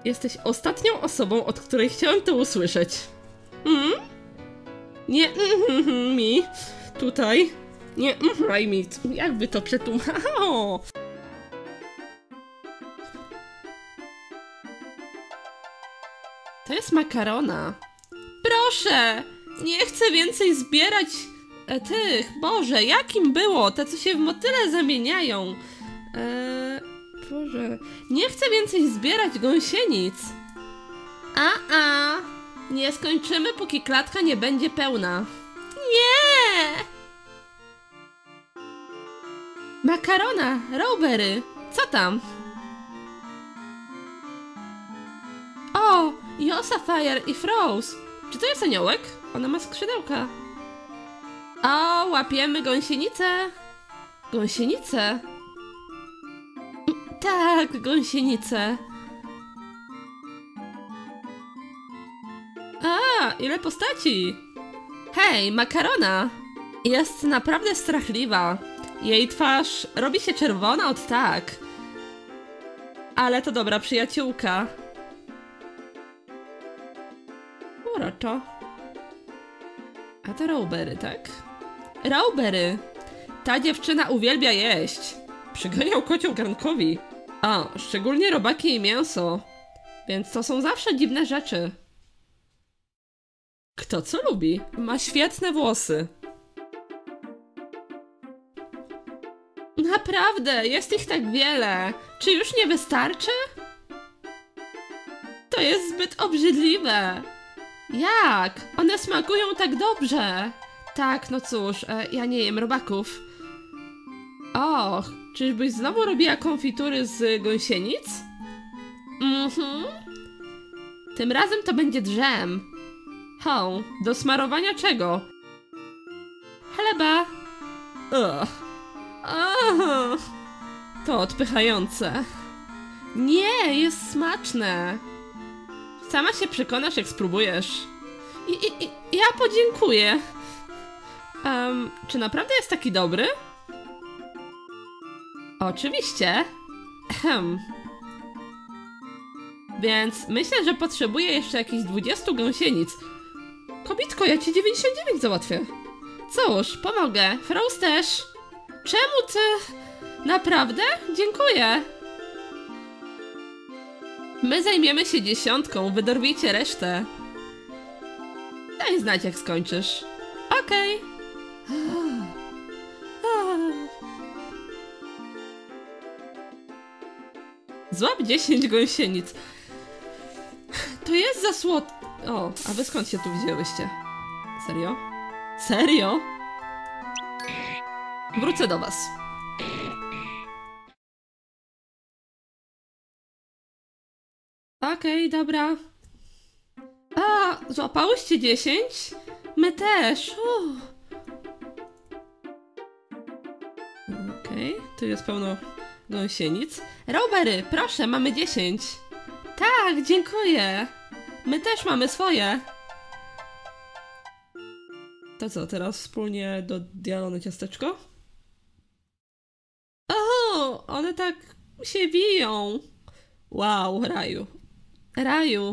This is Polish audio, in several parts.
Jesteś ostatnią osobą, od której chciałem to usłyszeć. Nie, mi. Tutaj. Nie, mi. Jakby to przetłumaczyło? To jest makarona. Proszę! Nie chcę więcej zbierać tych. Boże, jakim było? Te, co się w motyle zamieniają. Boże. Nie chcę więcej zbierać gąsienic. Nie skończymy, póki klatka nie będzie pełna. Nie! Makarona, Rowberry. Co tam? O, Yosa, Fire i Froze. Czy to jest aniołek? Ona ma skrzydełka. O, łapiemy gąsienicę. Gąsienicę? Tak, gąsienicę. Ile postaci. Hej, makarona. Jest naprawdę strachliwa. Jej twarz robi się czerwona od tak. Ale to dobra przyjaciółka. Uroczo. A to Rowberry, tak? Rowberry! Ta dziewczyna uwielbia jeść. Przyganiał kocioł garnkowi. Szczególnie robaki i mięso. Więc to są zawsze dziwne rzeczy. Kto co lubi? Ma świetne włosy. Naprawdę, jest ich tak wiele. Czy już nie wystarczy? To jest zbyt obrzydliwe. Jak? One smakują tak dobrze. Tak, no cóż, ja nie jem robaków. Och, czyżbyś znowu robiła konfitury z gąsienic? Tym razem to będzie dżem. Do smarowania czego? Chleba. To odpychające. Nie, jest smaczne. Sama się przekonasz, jak spróbujesz. Ja podziękuję. Czy naprawdę jest taki dobry? Oczywiście. Więc myślę, że potrzebuję jeszcze jakichś 20 gąsienic. Kobitko, ja ci 99 załatwię. Cóż, pomogę. Froze też. Czemu ty? Naprawdę? Dziękuję. My zajmiemy się 10, wydorwijcie resztę. Daj znać, jak skończysz. Okej. Złap 10 gąsienic. To jest za słodkie. A wy skąd się tu wzięłyście? Serio? Serio? Wrócę do was. Okej, dobra. Złapałyście 10? My też. Okej, tu jest pełno gąsienic. Rowberry, proszę, mamy 10. Tak, dziękuję. My też mamy swoje. To co, teraz wspólnie do dialone ciasteczko? One tak się wiją. Wow, raju. Raju.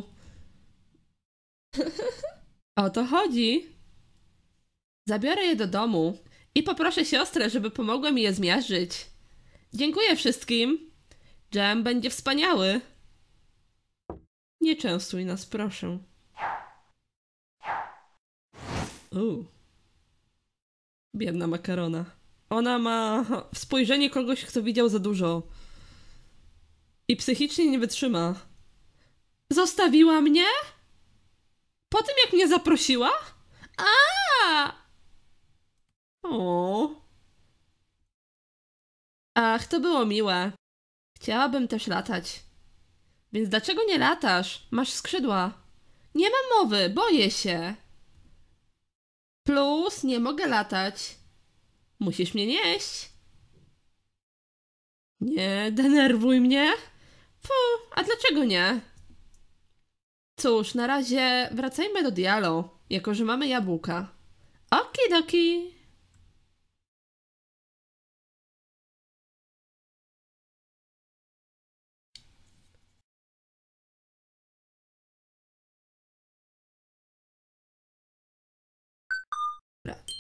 O to chodzi. Zabiorę je do domu i poproszę siostrę, żeby pomogła mi je zmiażdżyć. Dziękuję wszystkim. Dżem będzie wspaniały. Nie częstuj nas, proszę. Biedna makarona. Ona ma spojrzenie kogoś, kto widział za dużo. I psychicznie nie wytrzyma. Zostawiła mnie? Po tym, jak mnie zaprosiła? Ach, to było miłe. Chciałabym też latać. Więc dlaczego nie latasz? Masz skrzydła. Nie mam mowy, boję się. Plus, nie mogę latać. Musisz mnie nieść. Nie denerwuj mnie. A dlaczego nie? Cóż, na razie wracajmy do Dialo, jako że mamy jabłka. Okidoki.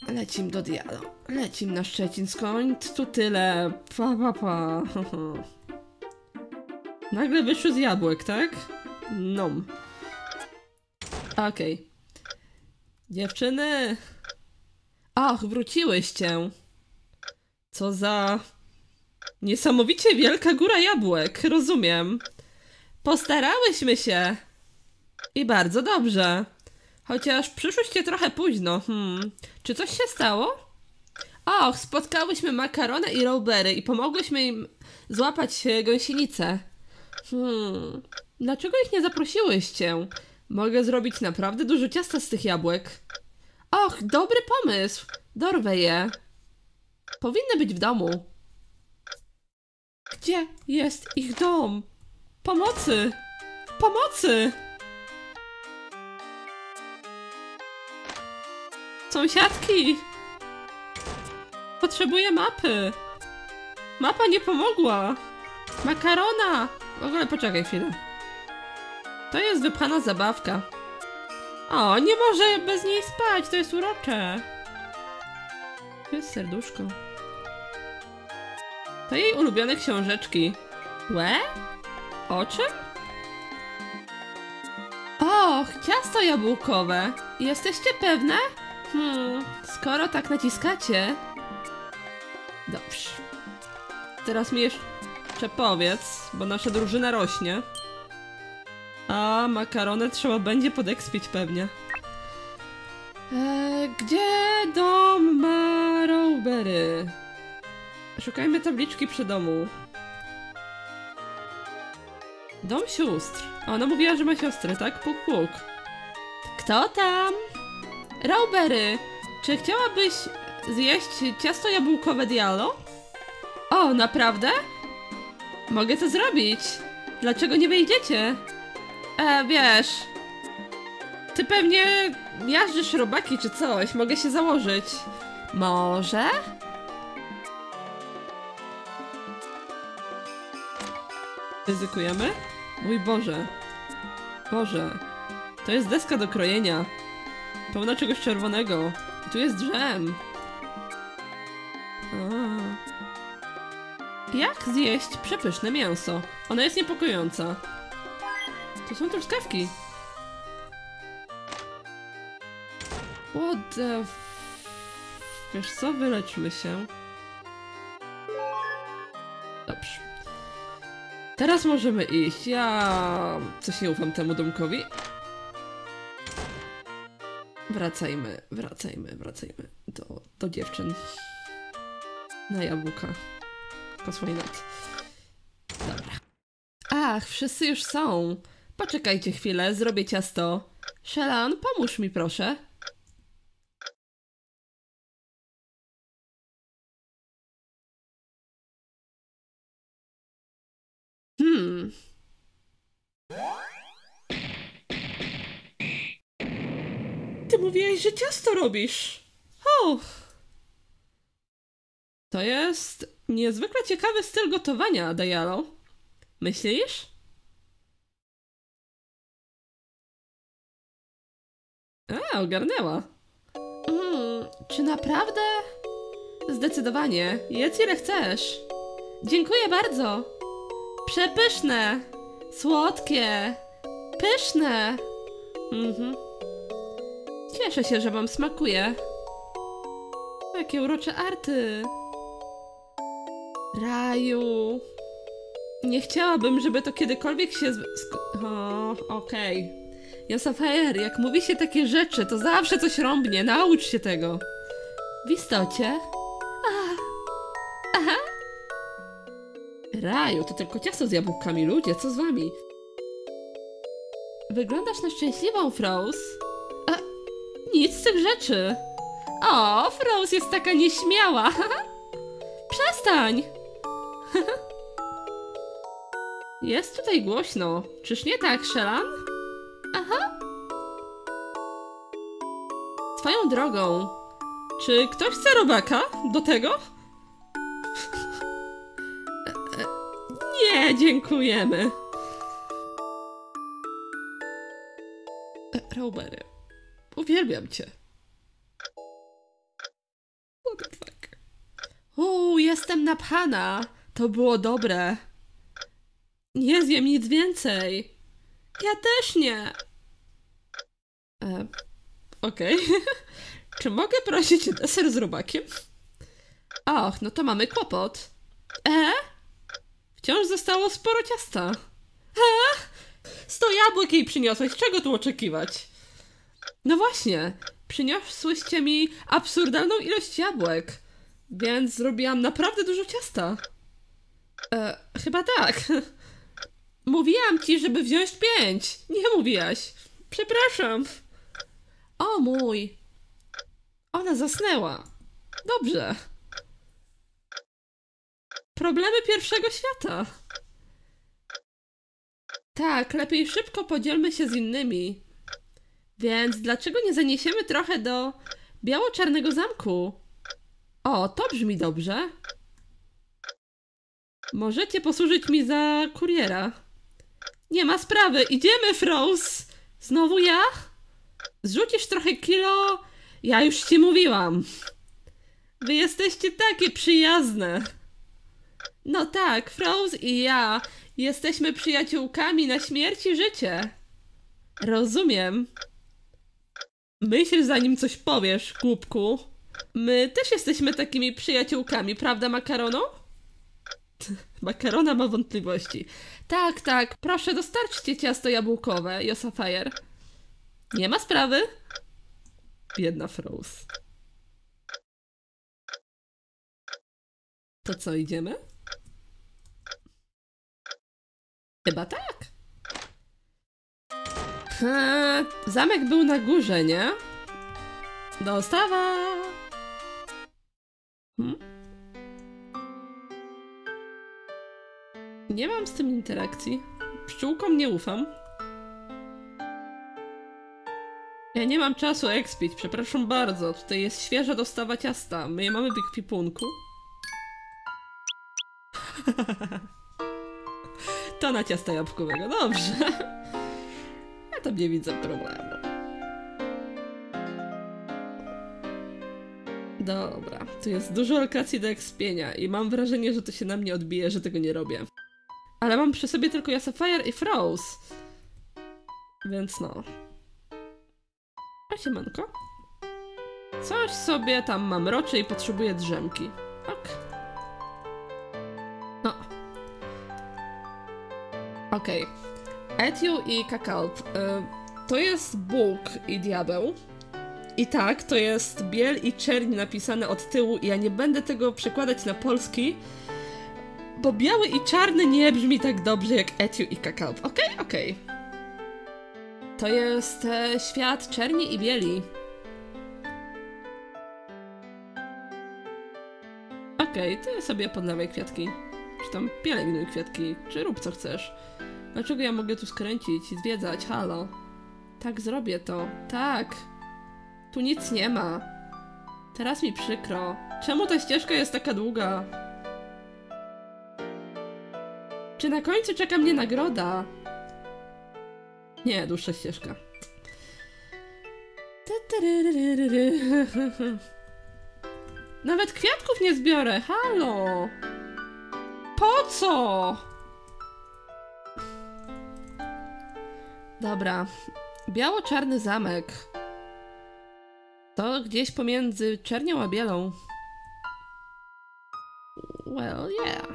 Lecim do Dialo. Lecim na Szczecin. Skąd tu tyle? Pa. Nagle wyszły z jabłek, tak? Nom. Okej. Dziewczyny! Ach, wróciłyście. Co za... niesamowicie wielka góra jabłek, rozumiem. Postarałyśmy się. I bardzo dobrze. Chociaż przyszłyście trochę późno. Czy coś się stało? Och, spotkałyśmy Makaronę i Rowberry i pomogłyśmy im złapać gąsienicę. Dlaczego ich nie zaprosiłyście? Mogę zrobić naprawdę dużo ciasta z tych jabłek. Och, dobry pomysł. Dorwę je. Powinny być w domu. Gdzie jest ich dom? Pomocy! Pomocy! Sąsiadki! Potrzebuję mapy! Mapa nie pomogła! Makarona! W ogóle poczekaj chwilę. To jest wypchana zabawka. O, nie może bez niej spać, to jest urocze. To jest serduszko. To jej ulubione książeczki. Łe? O czym? Och, ciasto jabłkowe. Jesteście pewne? Skoro tak naciskacie... Dobrze. Teraz mi jeszcze powiedz, bo nasza drużyna rośnie. A makaronę trzeba będzie podekspić pewnie. Gdzie dom ma Rowberry? Szukajmy tabliczki przy domu. Dom sióstr. Ona mówiła, że ma siostrę, tak? Puk, puk. Kto tam? Rowberry, czy chciałabyś zjeść ciasto jabłkowe Dialo? O, naprawdę? Mogę to zrobić. Dlaczego nie wyjdziecie? Wiesz... Ty pewnie miażdżysz robaki czy coś. Mogę się założyć. Może? Ryzykujemy? Mój Boże. Boże. To jest deska do krojenia. Pełna czegoś czerwonego. I tu jest drzem. Jak zjeść przepyszne mięso? Ona jest niepokojąca. To są truskawki. What the... Wiesz co? Wyleczmy się. Dobrze. Teraz możemy iść. Ja... coś nie ufam temu domkowi. Wracajmy do dziewczyn. Na jabłka. Kosmoinat. Dobra. Ach, wszyscy już są. Poczekajcie chwilę, zrobię ciasto. Shellan, pomóż mi proszę. Ty mówiłeś, że ciasto robisz. O! To jest niezwykle ciekawy styl gotowania, Dialo. Myślisz? Ogarnęła. Czy naprawdę? Zdecydowanie. Jedz ile chcesz. Dziękuję bardzo. Przepyszne. Słodkie. Pyszne. Cieszę się, że wam smakuje. Jakie urocze arty. Raju. Nie chciałabym, żeby to kiedykolwiek się... Okej. Josafajer, jak mówi się takie rzeczy, to zawsze coś rąbnie. Naucz się tego. W istocie. Aha. Raju, to tylko ciasto z jabłkami. Ludzie, co z wami? Wyglądasz na szczęśliwą, Froze. Nic z tych rzeczy. O, Froze jest taka nieśmiała. Przestań. Jest tutaj głośno. Czyż nie tak, Shellan? Aha. Swoją drogą. Czy ktoś chce robaka? Do tego? Nie, dziękujemy. Rowberry, uwielbiam cię. Jestem napchana. To było dobre. Nie zjem nic więcej. Ja też nie. Okej. Czy mogę prosić deser z robakiem? Och, no to mamy kłopot. Wciąż zostało sporo ciasta. 100 jabłek jej przyniosłeś. Czego tu oczekiwać? No właśnie. Przyniosłyście mi absurdalną ilość jabłek. Więc zrobiłam naprawdę dużo ciasta. Chyba tak. Mówiłam ci, żeby wziąć 5. Nie mówiłaś. Przepraszam. O mój. Ona zasnęła. Dobrze. Problemy pierwszego świata. Tak, lepiej szybko podzielmy się z innymi. Więc dlaczego nie zaniesiemy trochę do biało-czarnego zamku? O, to brzmi dobrze. Możecie posłużyć mi za kuriera. Nie ma sprawy, idziemy, Froze! Znowu ja? Zrzucisz trochę kilo? Ja już ci mówiłam. Wy jesteście takie przyjazne. No tak, Froze i ja jesteśmy przyjaciółkami na śmierć i życie. Rozumiem. Myśl, zanim coś powiesz, głupku. My też jesteśmy takimi przyjaciółkami, prawda, Makarono? Makarona ma wątpliwości. Tak, tak, proszę dostarczcie ciasto jabłkowe, Josafire. Nie ma sprawy. Biedna Froze. To co, idziemy? Chyba tak. Zamek był na górze, nie? Dostawa! Nie mam z tym interakcji. Pszczółkom nie ufam. Ja nie mam czasu expić, przepraszam bardzo. Tutaj jest świeża dostawa ciasta. My je mamy w ekwipunku. To na ciasta jabłkowego, dobrze. Ja tam nie widzę problemu. Dobra, tu jest dużo lokacji do expienia i mam wrażenie, że to się na mnie odbije, że tego nie robię. Ale mam przy sobie tylko Josafire i Froze. Więc no. A siemanko. Coś sobie tam mam roczy i potrzebuję drzemki. Ok. No. Okej. Etiu i Kakalp. To jest Bóg i diabeł. I tak, to jest biel i czerń napisane od tyłu i ja nie będę tego przekładać na polski, bo biały i czarny nie brzmi tak dobrze jak Etiu i Kakalp. Okej. To jest świat czerni i bieli. Okej, ty sobie podlewaj kwiatki. Czy tam pielęgnuj kwiatki, czy rób co chcesz. Dlaczego ja mogę tu skręcić i zwiedzać? Halo. Tak, zrobię to. Tak. Tu nic nie ma. Teraz mi przykro. Czemu ta ścieżka jest taka długa? Czy na końcu czeka mnie nagroda? Nie, dłuższa ścieżka. Nawet kwiatków nie zbiorę. Halo. Po co? Dobra. Biało-czarny zamek. To gdzieś pomiędzy czernią a bielą. Well, yeah.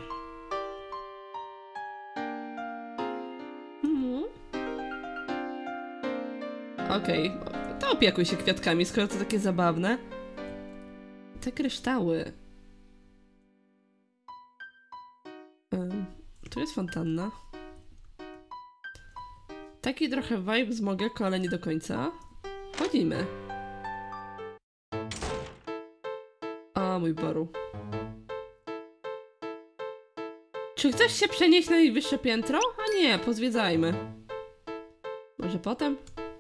Okej, to opiekuj się kwiatkami, skoro to takie zabawne. Te kryształy. Tu jest fontanna. Taki trochę vibe z Mogeko, ale nie do końca. Chodzimy. O mój Boru. Czy chcesz się przenieść na najwyższe piętro? A nie, pozwiedzajmy. Może potem?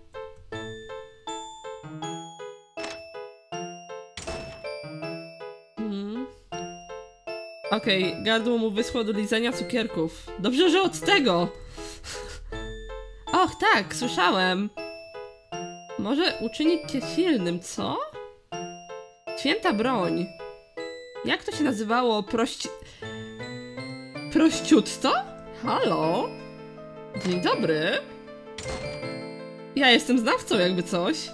Okej, gardło mu wyschło do lizania cukierków. Dobrze, że od tego! Och, tak, słyszałem. Może uczynić cię silnym, co? Święta broń. Jak to się nazywało? Prościutto? Halo? Dzień dobry. Ja jestem znawcą, jakby coś.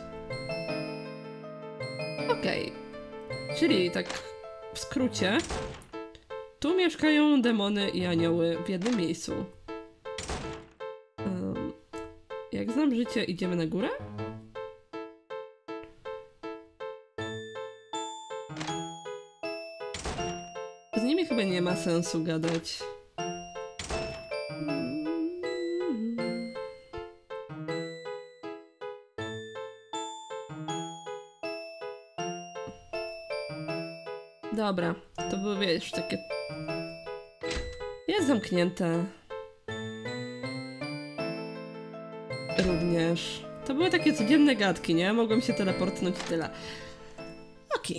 Okej. Czyli tak w skrócie. Tu mieszkają demony i anioły w jednym miejscu. Jak znam życie, idziemy na górę? Z nimi chyba nie ma sensu gadać. Dobra, to były, wiesz, takie... Jest zamknięte. Również. To były takie codzienne gadki, nie? Mogłem się teleportnąć i tyle. Okej.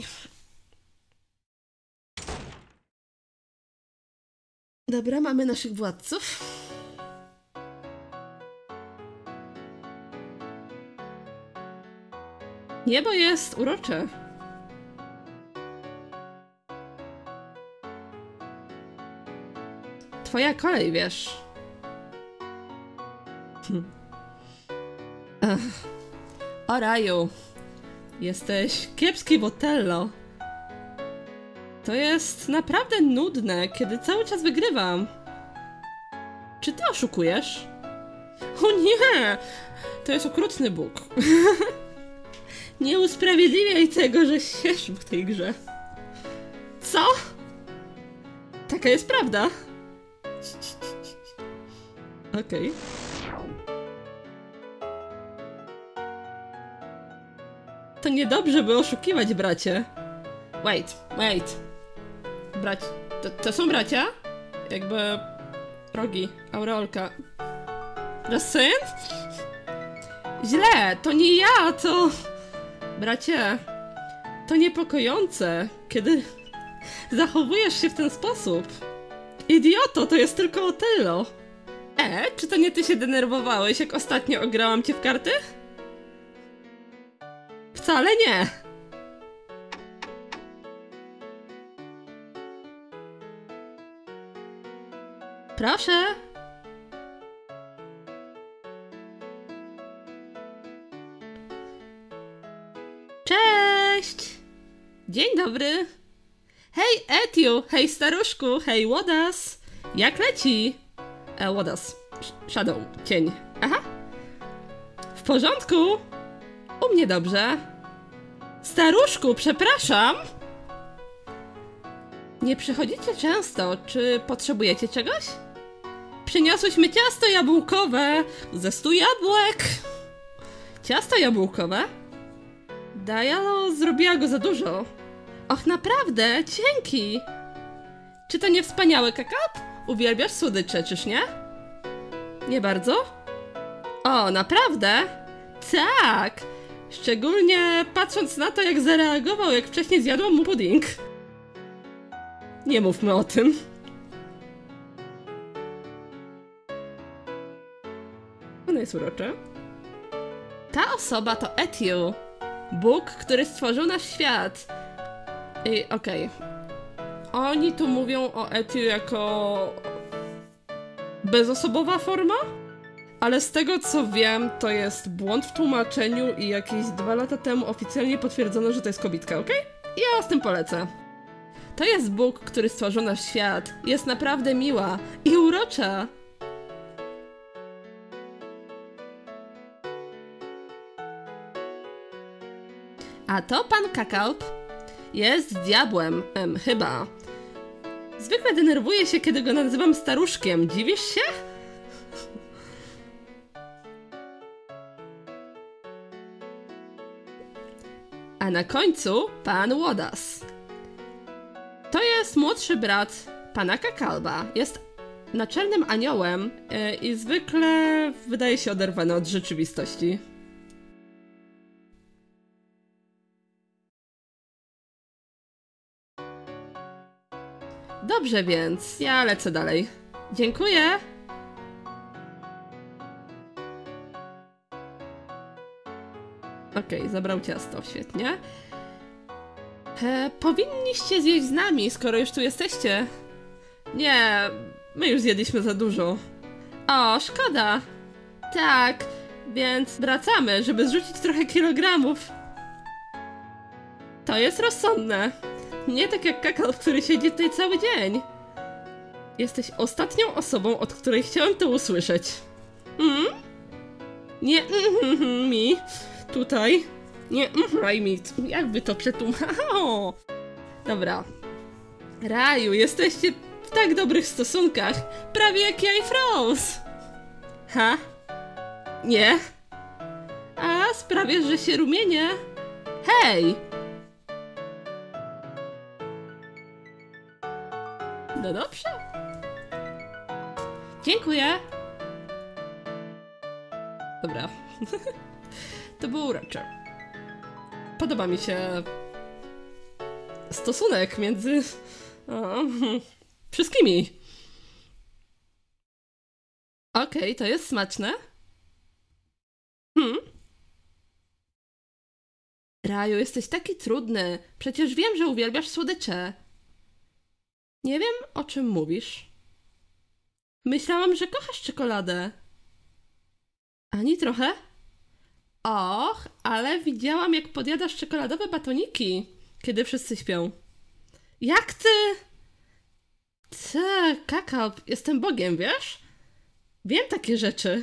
Dobra, mamy naszych władców. Niebo jest urocze. Twoja kolej, wiesz. O raju. Jesteś kiepski w Otello. To jest naprawdę nudne, kiedy cały czas wygrywam. Czy ty oszukujesz? O nie! To jest okrutny Bóg. Nie usprawiedliwiaj tego, że siedzisz w tej grze. Co? Taka jest prawda. Okej. To niedobrze, by oszukiwać, bracie. Wait. To są bracia? Jakby... Rogi, aureolka. Just saying? Źle, to nie ja, to... Bracie, to niepokojące, kiedy zachowujesz się w ten sposób. Idioto, to jest tylko Otello. Czy to nie ty się denerwowałeś, jak ostatnio ograłam cię w karty? Wcale nie. Proszę. Cześć. Dzień dobry. Hej, Etiu. Hej, staruszku. Hej, Łodas. Jak leci? Łodas. Shadow. Cień. Aha. W porządku. U mnie dobrze. Staruszku, przepraszam. Nie przychodzicie często. Czy potrzebujecie czegoś? Przyniosłyśmy ciasto jabłkowe ze 100 jabłek. Ciasto jabłkowe? Dialo zrobiła go za dużo. Och, naprawdę? Dzięki. Czy to nie wspaniały kakao? Uwielbiasz słodycze, czyż nie? Nie bardzo? O, naprawdę? Tak! Szczególnie patrząc na to, jak zareagował, jak wcześniej zjadłam mu pudding. Nie mówmy o tym. Ono jest urocze. Ta osoba to Etiu. Bóg, który stworzył nasz świat. I okej. Oni tu mówią o Etiu jako... bezosobowa forma? Ale z tego co wiem, to jest błąd w tłumaczeniu i jakieś 2 lata temu oficjalnie potwierdzono, że to jest kobitka, okej? Ja z tym polecę. To jest Bóg, który stworzył nasz świat. Jest naprawdę miła i urocza. A to pan Kakalp jest diabłem, chyba. Zwykle denerwuje się, kiedy go nazywam staruszkiem. Dziwisz się? A na końcu pan Łodas. To jest młodszy brat pana Kakalba. Jest naczelnym aniołem i zwykle wydaje się oderwany od rzeczywistości. Dobrze więc, ja lecę dalej. Dziękuję! Okej, zabrał ciasto, świetnie. Powinniście zjeść z nami, skoro już tu jesteście. Nie, my już zjedliśmy za dużo. O, szkoda. Tak, więc wracamy, żeby zrzucić trochę kilogramów. To jest rozsądne. Nie tak jak Kakao, który siedzi tutaj cały dzień. Jesteś ostatnią osobą, od której chciałem to usłyszeć. Nie mi. Tutaj. Nie mi. Jakby to przetłumaczyło. Dobra. Raju, jesteście w tak dobrych stosunkach. Prawie jak ja i Froze. Ha? Nie? A sprawiasz, że się rumienię? Hej! No dobrze. Dziękuję. Dobra. To było urocze. Podoba mi się stosunek między wszystkimi. Okej, to jest smaczne. Raju, jesteś taki trudny. Przecież wiem, że uwielbiasz słodycze. Nie wiem, o czym mówisz. Myślałam, że kochasz czekoladę. Ani trochę? Och, ale widziałam, jak podjadasz czekoladowe batoniki, kiedy wszyscy śpią. Jak ty? Kakao, jestem Bogiem, wiesz? Wiem takie rzeczy.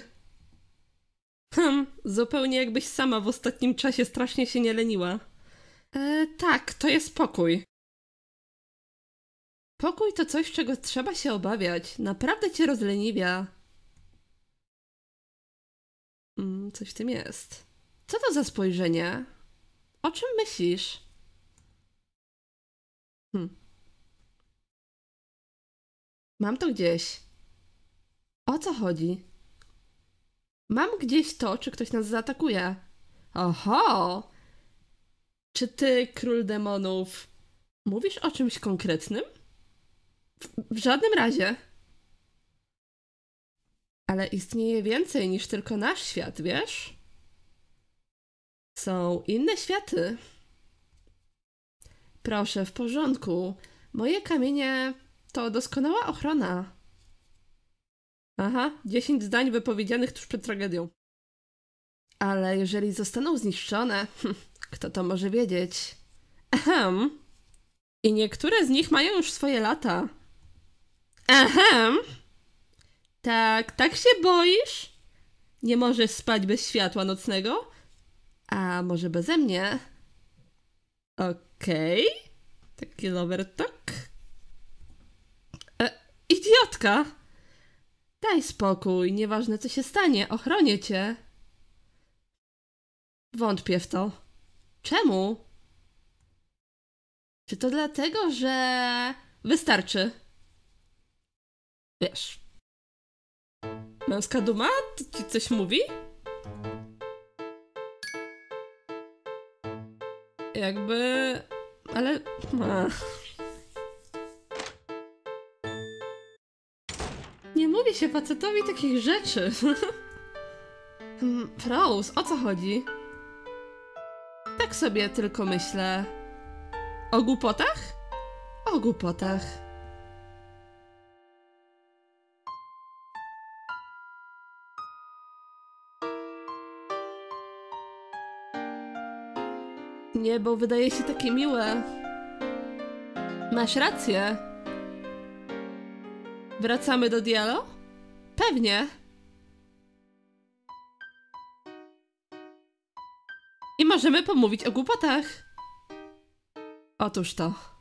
Zupełnie jakbyś sama w ostatnim czasie strasznie się nie leniła. Tak, to jest pokój. Pokój to coś, czego trzeba się obawiać. Naprawdę cię rozleniwia. Coś w tym jest. Co to za spojrzenie? O czym myślisz? Mam to gdzieś. O co chodzi? Mam gdzieś to, czy ktoś nas zaatakuje. Oho! Czy ty, król demonów, mówisz o czymś konkretnym? W żadnym razie. Ale istnieje więcej niż tylko nasz świat, wiesz? Są inne światy. Proszę, w porządku. Moje kamienie to doskonała ochrona. Aha, 10 zdań wypowiedzianych tuż przed tragedią. Ale jeżeli zostaną zniszczone, kto to może wiedzieć? Ahem. I niektóre z nich mają już swoje lata. Ahem. Tak się boisz? Nie możesz spać bez światła nocnego? A może beze mnie? Okej. Taki lover talk. Idiotka! Daj spokój, nieważne co się stanie, ochronię cię. Wątpię w to. Czemu? Czy to dlatego, że... Wystarczy. Wiesz. Męska duma? To ci coś mówi? Jakby... Ale... Nie mówi się facetowi takich rzeczy. Froze, o co chodzi? Tak sobie tylko myślę. O głupotach? O głupotach. Niebo wydaje się takie miłe. Masz rację. Wracamy do Dialo? Pewnie. I możemy pomówić o głupotach. Otóż to.